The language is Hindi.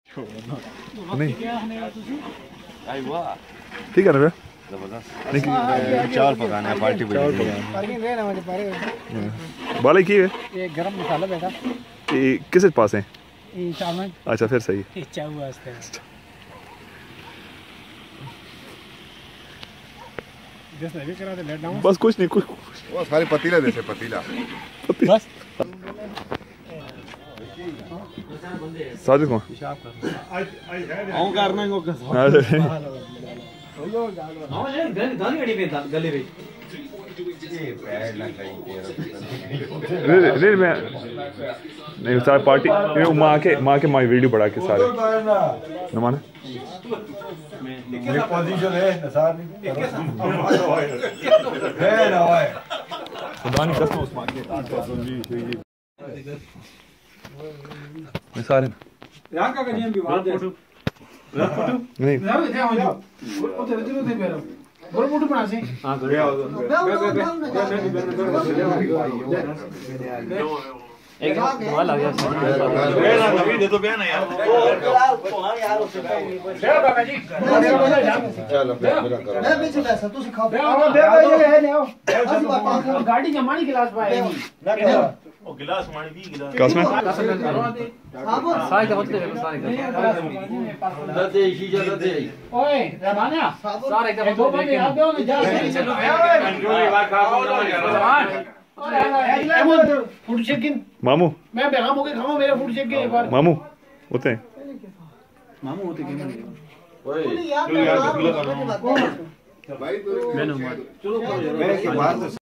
नहीं ठीक है ना भैया चावल पकाना है पार्टी बाले की है ये गरम मसाला बेटा किस पास है चावल अच्छा फिर सही बस कुछ नहीं कुछ वो सारी पतीला जैसे पतीला बस साजिद को आऊं करना इनको नहीं मैं नहीं सारी पार्टी माँ के माँ वीडियो बढ़ा के सारे न माना पोजीशन है नसार खुदा नहीं कसम उस माँ के सारे यहाँ का नियम की बात है नहीं बोल मुट्ठी बना से हां गया एक सवाल आ गया दे तो बयान यार यार उससे बाबा जी चलो मेरा करो मैं भी चला सा तू सिखाओ दे ये है ले आओ गाड़ी जमानी गिलास पाए ना ओ गिलास मानी भी गिलास क्लास में हां वो सारे का मतलब सारे का दे शीशा दे ओए रमाना सारे का दो बंदे आ दो ना जा चलो फूड चेकिंग मामू मैं बेगम होके खाऊं मेरा फूड चेक के एक बार मामू होते हैं मामू होते के ओए भाई चलो